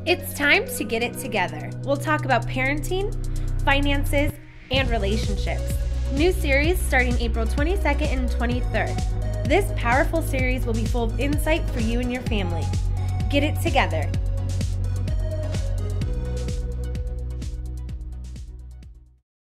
It's time to get it together. We'll talk about parenting, finances, and relationships. New series starting April 22nd and 23rd. This powerful series will be full of insight for you and your family. Get it together.